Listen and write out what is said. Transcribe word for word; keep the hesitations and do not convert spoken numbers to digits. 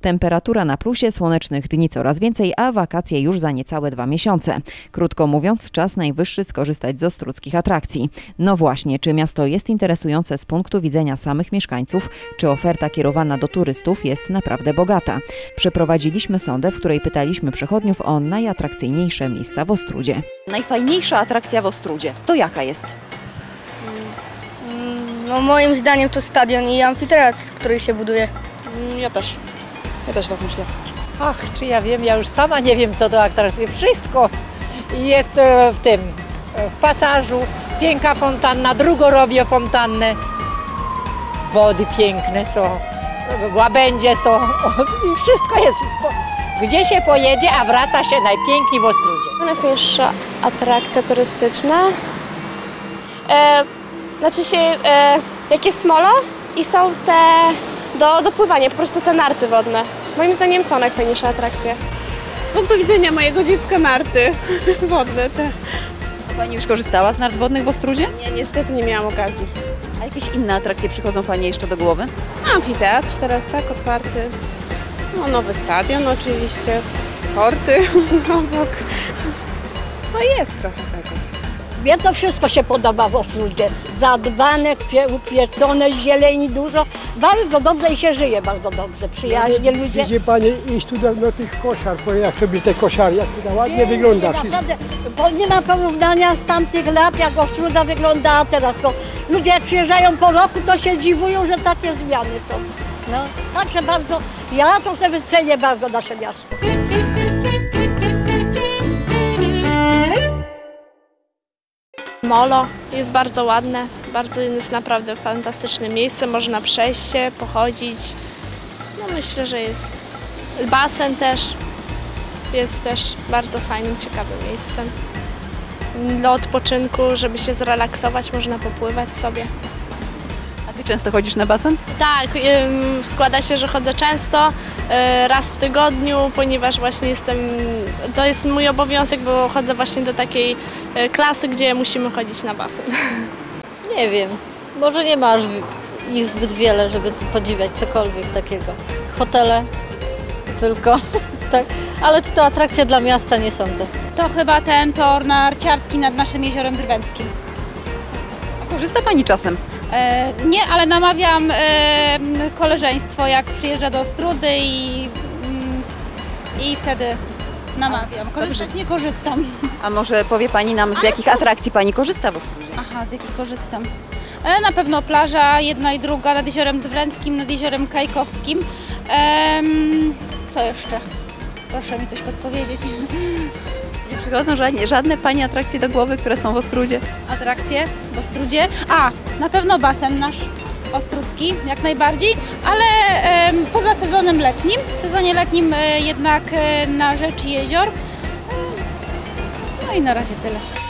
Temperatura na plusie, słonecznych dni coraz więcej, a wakacje już za niecałe dwa miesiące. Krótko mówiąc, czas najwyższy skorzystać z ostródzkich atrakcji. No właśnie, czy miasto jest interesujące z punktu widzenia samych mieszkańców, czy oferta kierowana do turystów jest naprawdę bogata? Przeprowadziliśmy sondę, w której pytaliśmy przechodniów o najatrakcyjniejsze miejsca w Ostródzie. Najfajniejsza atrakcja w Ostródzie to jaka jest? No moim zdaniem to stadion i amfiteatr, który się buduje. Ja też. Ja też tak myślę. Ach, czy ja wiem, ja już sama nie wiem co do atrakcji. Wszystko jest w tym, w pasażu. Piękna fontanna, drugo robię fontannę. Wody piękne są, łabędzie są i wszystko jest. Gdzie się pojedzie, a wraca się najpiękniej w Ostródzie. Najfajniejsza atrakcja turystyczna. E, znaczy się, e, jak jest molo i są te do, do pływania, po prostu te narty wodne. Moim zdaniem to najfajniejsza atrakcja. Z punktu widzenia mojego dziecka narty wodne te. Pani już korzystała z nart wodnych w Ostródzie? Nie, niestety nie miałam okazji. A jakieś inne atrakcje przychodzą Pani jeszcze do głowy? Amfiteatr teraz tak otwarty. No, nowy stadion oczywiście. Porty obok. No jest trochę tego. Mnie to wszystko się podoba w Ostródzie. Zadbane, upiecone, zieleni dużo. Bardzo dobrze i się żyje bardzo dobrze. Przyjaźnie ludzie. Widzi Pani iść tu do, do tych koszar, bo jak sobie te koszary, jak to ładnie nie, wygląda nie, wszystko. Naprawdę, bo nie ma porównania z tamtych lat, jak Ostróda wyglądała teraz. To ludzie jak przyjeżdżają po roku, to się dziwują, że takie zmiany są. No, także bardzo, ja to sobie cenię bardzo nasze miasto. Molo jest bardzo ładne, bardzo jest naprawdę fantastyczne miejsce, można przejść się, pochodzić. No myślę, że jest basen też, jest też bardzo fajnym, ciekawym miejscem. Dla odpoczynku, żeby się zrelaksować, można popływać sobie. A Ty często chodzisz na basen? Tak, ym, składa się, że chodzę często, y, raz w tygodniu, ponieważ właśnie jestem, to jest mój obowiązek, bo chodzę właśnie do takiej y, klasy, gdzie musimy chodzić na basen. Nie wiem, może nie ma aż ich zbyt wiele, żeby podziwiać cokolwiek takiego. Hotele tylko, tak, ale czy to atrakcja dla miasta, nie sądzę. To chyba ten tor narciarski nad naszym jeziorem Drwęckim. A korzysta Pani czasem? E, nie, ale namawiam e, koleżeństwo, jak przyjeżdża do Ostródy i, mm, i wtedy namawiam. Korzystać nie korzystam. A może powie Pani nam, z jakich atrakcji Pani korzysta w Ostródzie? Aha, z jakich korzystam? E, na pewno plaża, jedna i druga nad jeziorem Drwęckim, nad jeziorem Kajkowskim. E, co jeszcze? Proszę mi coś podpowiedzieć. Nie przychodzą żadne, żadne Pani atrakcje do głowy, które są w Ostródzie? Atrakcje w Ostródzie? A, na pewno basen nasz ostródzki, jak najbardziej, ale e, poza sezonem letnim, w sezonie letnim e, jednak e, na rzecz jezior. E, no i na razie tyle.